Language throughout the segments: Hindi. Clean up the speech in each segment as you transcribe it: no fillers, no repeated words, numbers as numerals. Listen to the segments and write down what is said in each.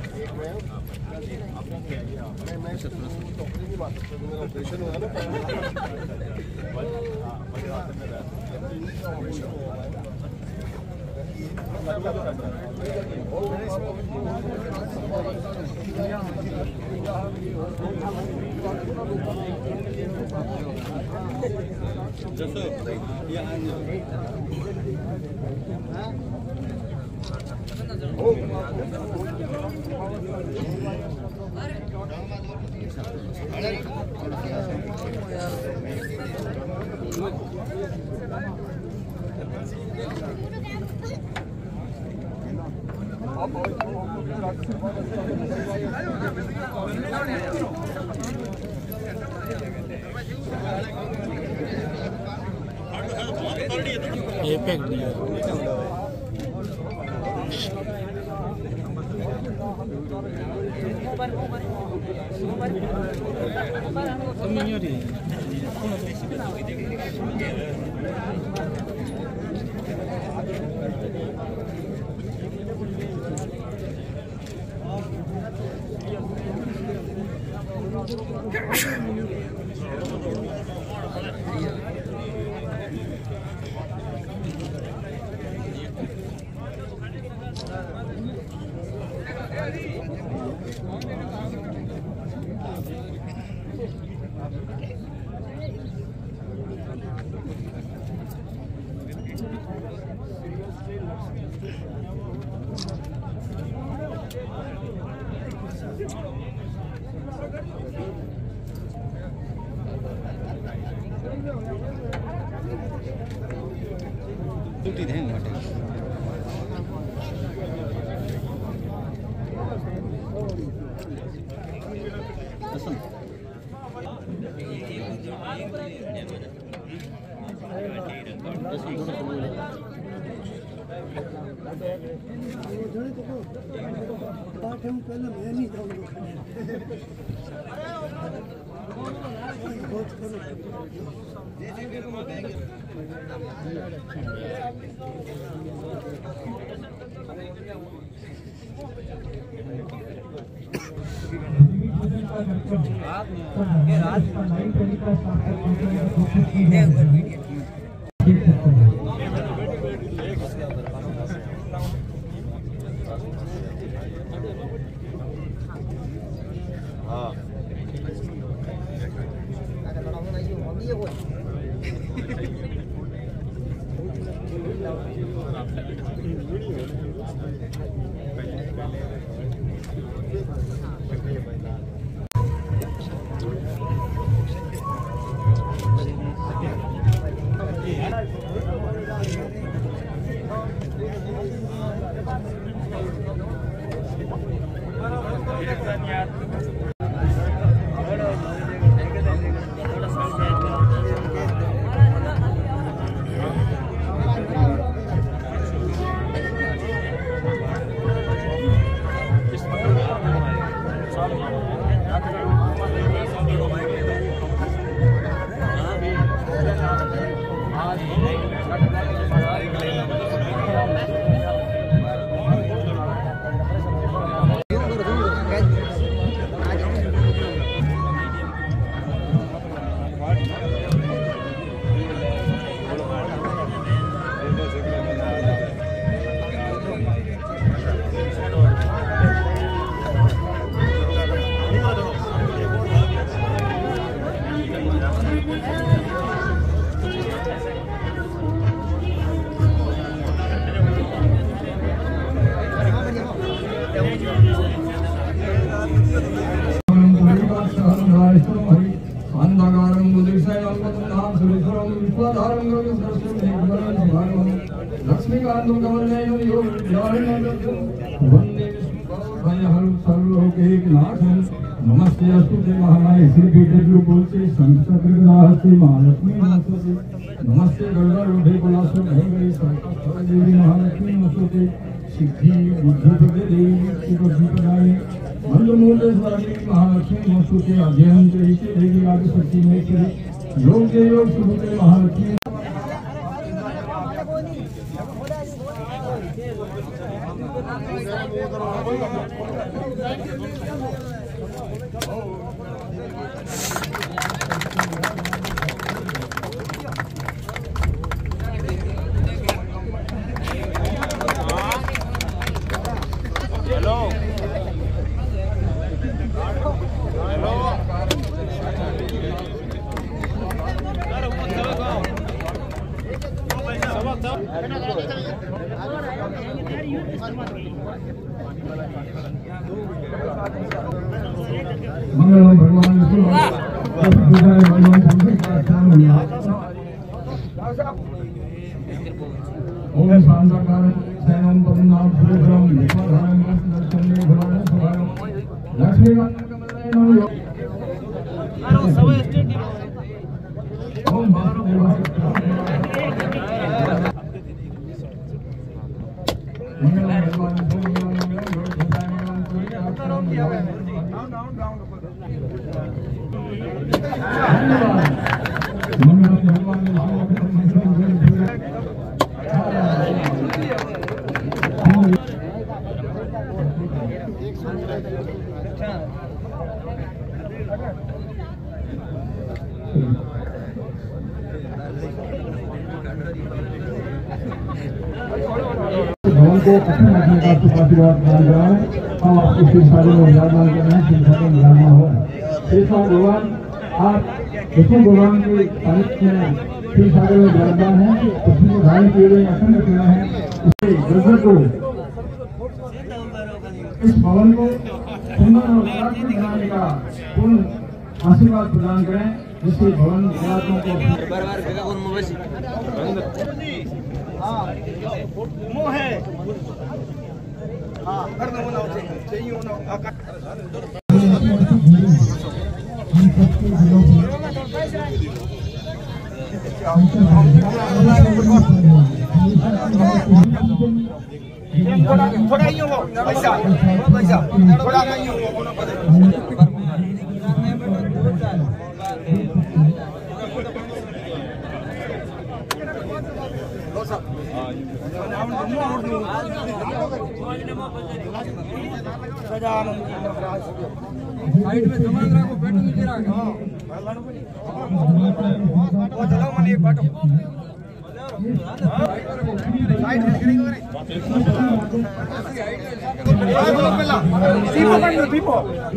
ऑपरेशन हुआ एपेक नहीं है नमस्ते अस्तुते महामाये श्री पीठे महालक्ष्मी नमस्ते गरुड़े कुलासो देवी महालक्ष्मी नमस्ते सिद्धि बुद्धि देवी मंदमूलेश्वरी महालक्ष्मी नमस्ते अध्ययन देवी आदिशक्ति महेश्वरी योग योग सुभुते महालक्ष्मी मंगलम भगवान ओम शांताकार सैनम पद्मनाभ सुरेशम विश्वधारम दर्शने भगवान सुभारम लक्ष्मीकांतम ओम वासुदेवाय मंगलम भगवान भवन को अपने रखने का आशीर्वाद मान रहा हूँ। हम आपको शिव सागर में विराजमान कर रहे हैं, शिव सागर में विराजमान हो। कृष्ण भगवान आप कृष्ण भगवान के सानिध्य में शिव सागर में विराजमान हैं। पृथ्वी को धारण किए हुए असंग पेड़ हैं। इससे ब्रज को इस भवन को सुंदर और कलात्मक बनाने का पूर्ण आशीर्वाद प्रदान करें, जिससे भवन कलात्मक को थोड़ा ही हो पैसा थोड़ा नहीं हो साइड में सामान रखो, पेट नीचे रखो। वो चलाओ मन एक बाटो साइड में गिरी करे दीपो बंद दीपो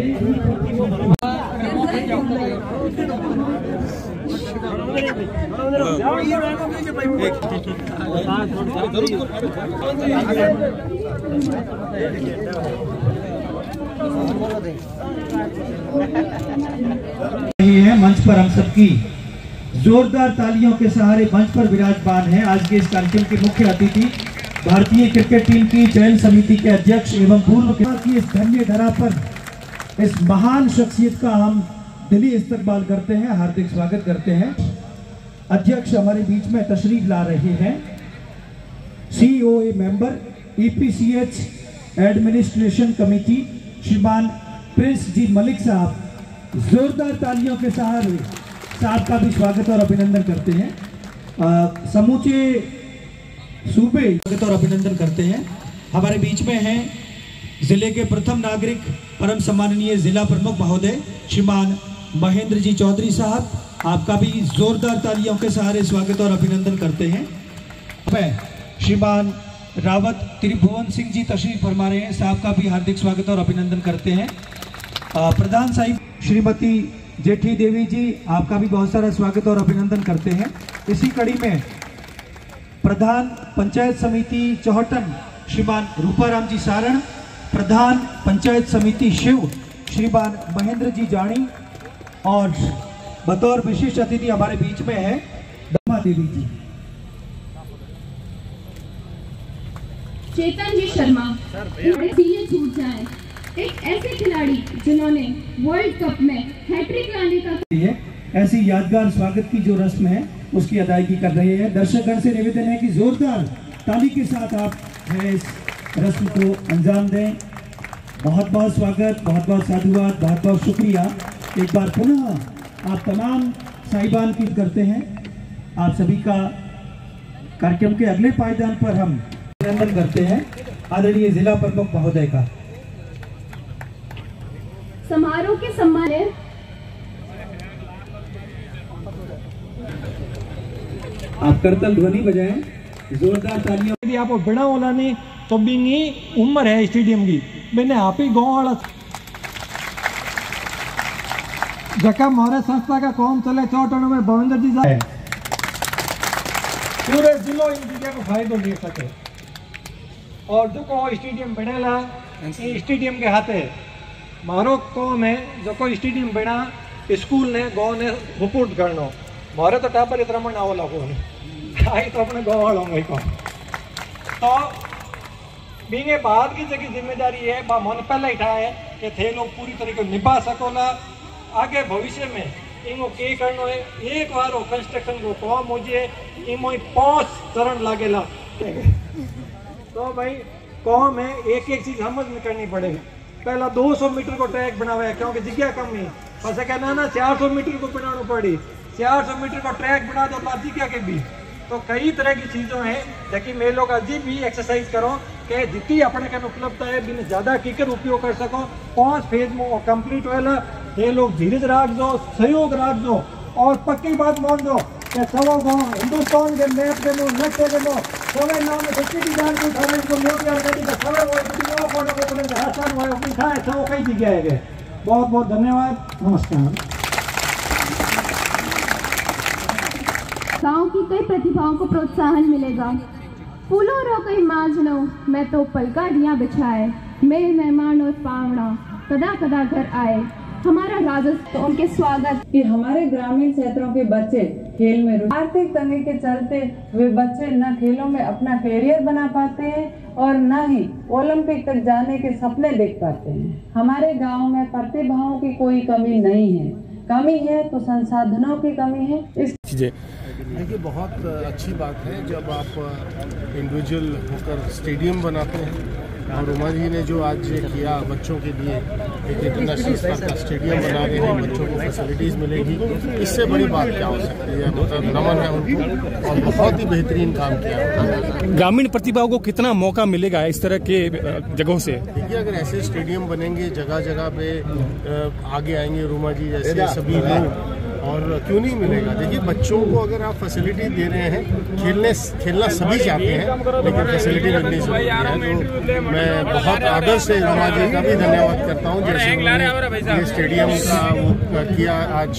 है मंच पर हम सबकी जोरदार तालियों के सहारे मंच पर विराजमान है आज के इस कार्यक्रम के मुख्य अतिथि भारतीय क्रिकेट टीम की चयन समिति के अध्यक्ष एवं पूर्व की इस धन्य धरा पर इस महान शख्सियत का हम दिली इस्तकबाल करते हैं, हार्दिक स्वागत करते हैं। अध्यक्ष हमारे बीच में तशरीफ ला रहे हैं COA member EPCH administration committee श्रीमान प्रिंस जी मलिक साहब। जोरदार तालियों के सहारे साहब का भी स्वागत और अभिनंदन करते हैं। समूचे सूबे स्वागत और अभिनंदन करते हैं। हमारे बीच में हैं जिले के प्रथम नागरिक परम सम्माननीय जिला प्रमुख महोदय श्रीमान महेंद्र जी चौधरी साहब, आपका भी जोरदार तालियों के सहारे स्वागत और अभिनंदन करते हैं। श्रीमान रावत त्रिभुवन सिंह जी तशरीफ फरमा रहे हैं, साहब का भी हार्दिक स्वागत और अभिनंदन करते हैं। प्रधान साहिब श्रीमती जेठी देवी जी, आपका भी बहुत सारा स्वागत और अभिनंदन करते हैं। इसी कड़ी में प्रधान पंचायत समिति चौहटन श्रीमान रूपाराम जी सारण, प्रधान पंचायत समिति शिव श्रीमान महेंद्र जी जानी, और बतौर विशेष अतिथि हमारे बीच में है दमा देवी जी। चेतन जी शर्मा सीए छूट जाए, एक ऐसे खिलाड़ी जिन्होंने वर्ल्ड कप में हैट्रिक लाने का ऐसी यादगार स्वागत की जो रस्म है उसकी अदायगी कर रहे हैं। दर्शकगण से निवेदन है कि जोरदार ताली के साथ आप इस रस्म को अंजाम दें। बहुत बहुत स्वागत, बहुत बहुत साधुवाद, बहुत बहुत शुक्रिया। एक बार पुनः आप तमाम साहिबान की करते हैं। आप सभी का कार्यक्रम के अगले पायदान पर हम अभिनंदन करते हैं। आदरणीय जिला प्रमुख महोदय का। समारोह के सम्मान आप करतल ध्वनि बजाएं, जोरदार तालियों। यदि आप बिना ओलानी तो बिंगी उम्र है स्टेडियम की मैंने आप ही गाँव वाला जका हमारे संस्था का कौम चले चौटनों में भविंदर जी जाए पूरे जिलों इन चीज़ों को फायदो ले सके और जो को स्टेडियम बनेला स्टेडियम के हाथे मारो कौम है जो को स्टेडियम बना स्कूल ने गाँव ने सपोर्ट करना मारे तो टापर इतना मन आओ लगो आई तो अपने गाँव वालों में को तो बींगे बाद की जगह जिम्मेदारी है मैंने पहले ही उठाया है कि थे लोग पूरी तरीके निभा सकोला आगे भविष्य में इनको के करना है एक बार वो कंस्ट्रक्शन को काम हो जाए इमो 5 चरण लागेला तो भाई कौम है एक एक चीज समझ में करनी पड़ेगी। पहला 200 मीटर को ट्रैक बनावा है क्योंकि जगह कम है बस कहना ना 400 मीटर को बनाना पड़ी 400 मीटर का ट्रैक बना दो बात जगह के भी तो कई तरह की चीज़ों हैं जबकि मैं लोग अजीब भी एक्सरसाइज करो कि जितनी अपने कन उपलब्धता है बिन ज़्यादा कीकर उपयोग कर सको 5 फेज में कंप्लीट होएला ये लोग धीरज राख दो सहयोग राख दो और पक्की बात मान दो कि सवा गाँव हिंदुस्तान के मैप के लो नक्शे के लो सवे नाम में सच्ची की जान को उठाने को लोग यार कहते हैं सवे वो कितने फोटो को अपने राजस्थान वो अपनी था सब कई जगह है। बहुत बहुत धन्यवाद, नमस्कार। गांव की कई प्रतिभाओं को प्रोत्साहन मिलेगा। फूलों रो कई माजनो मैं तो पलकाड़ियाँ बिछाए मेरे मेहमान और पावना कदा कदा घर आए हमारा राजस्व तो उनके स्वागत कि हमारे ग्रामीण क्षेत्रों के बच्चे खेल में आर्थिक तंगी के चलते वे बच्चे न खेलों में अपना कैरियर बना पाते हैं और न ही ओलंपिक तक जाने के सपने देख पाते हैं। हमारे गांव में प्रतिभाओं की कोई कमी नहीं है, कमी है तो संसाधनों की कमी है। इस देखिए बहुत अच्छी बात है जब आप इंडिविजुअल होकर स्टेडियम बनाते हैं और उमा जी ने जो आज किया बच्चों के लिए एक इंटरनेशनल स्तर का स्टेडियम बना रहे हैं, बच्चों को फैसिलिटीज़ मिलेगी, इससे बड़ी बात क्या हो सकती है। मतलब नमन है उनको और बहुत ही बेहतरीन काम किया। ग्रामीण प्रतिभाओं को कितना मौका मिलेगा इस तरह के जगहों से? देखिए अगर ऐसे स्टेडियम बनेंगे जगह जगह पे आगे आएंगे रुमा जी जैसे सभी लोग और क्यों नहीं मिलेगा। देखिए बच्चों को अगर आप फैसिलिटी दे रहे हैं खेलना सभी चाहते हैं लेकिन फैसिलिटी मिलनी जरूरी है। तो मैं बहुत आदर से रुमा जी का भी धन्यवाद करता हूँ जैसे ये स्टेडियम का वो किया आज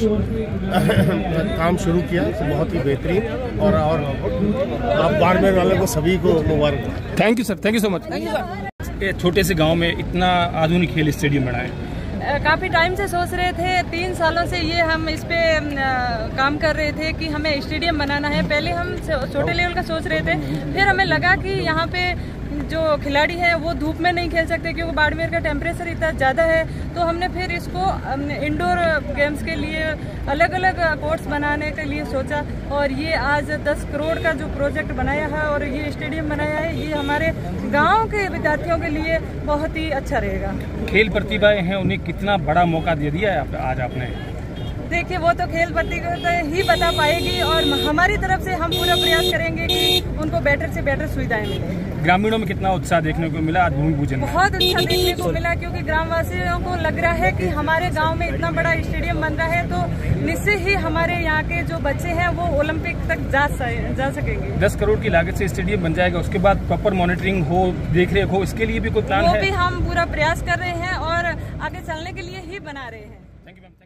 काम शुरू किया तो बहुत ही बेहतरीन और आप बाड़मेर वाले को सभी को मुबारक। Thank you sir, thank you so much. छोटे से गाँव में इतना आधुनिक खेल स्टेडियम बनाए काफ़ी टाइम से सोच रहे थे, 3 सालों से ये हम इस पे काम कर रहे थे कि हमें स्टेडियम बनाना है। पहले हम छोटे लेवल का सोच रहे थे, फिर हमें लगा कि यहाँ पे जो खिलाड़ी हैं वो धूप में नहीं खेल सकते क्योंकि बाड़मेर का टेम्परेचर इतना ज़्यादा है। तो हमने फिर इसको इंडोर गेम्स के लिए अलग अलग कोर्ट्स बनाने के लिए सोचा और ये आज 10 करोड़ का जो प्रोजेक्ट बनाया है और ये स्टेडियम बनाया है, ये हमारे गांव के विद्यार्थियों के लिए बहुत ही अच्छा रहेगा। खेल प्रतिभाएं हैं उन्हें कितना बड़ा मौका दे दिया है आज आपने? देखिए वो तो खेल प्रतिभा ही बता पाएगी और हमारी तरफ से हम पूरा प्रयास करेंगे कि उनको बेटर से बेटर सुविधाएं मिलें। ग्रामीणों में कितना उत्साह देखने को मिला आज भूमि पूजन? बहुत उत्साह देखने को मिला क्योंकि ग्रामवासियों को लग रहा है कि हमारे गांव में इतना बड़ा स्टेडियम बन रहा है तो निश्चय ही हमारे यहाँ के जो बच्चे हैं वो ओलंपिक तक जा सकेंगे। 10 करोड़ की लागत से स्टेडियम बन जाएगा, उसके बाद प्रॉपर मॉनिटरिंग हो, देख रेख हो, इसके लिए भी कोई प्लान है? वो भी हम पूरा प्रयास कर रहे हैं और आगे चलने के लिए ही बना रहे हैं। Thank you ma'am.